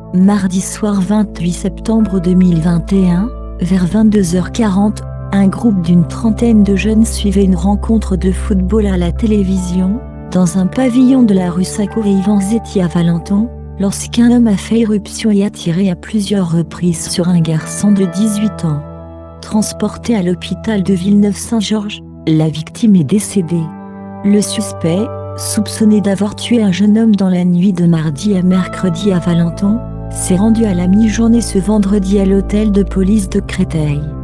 Mardi soir 28 septembre 2021, vers 22h40, un groupe d'une trentaine de jeunes suivait une rencontre de football à la télévision, dans un pavillon de la rue Sakura-Ivanzetti à Valenton, lorsqu'un homme a fait irruption et a tiré à plusieurs reprises sur un garçon de 18 ans. Transporté à l'hôpital de Villeneuve-Saint-Georges, la victime est décédée. Le suspect, soupçonné d'avoir tué un jeune homme dans la nuit de mardi à mercredi à Valenton, s'est rendu à la mi-journée ce vendredi à l'hôtel de police de Créteil.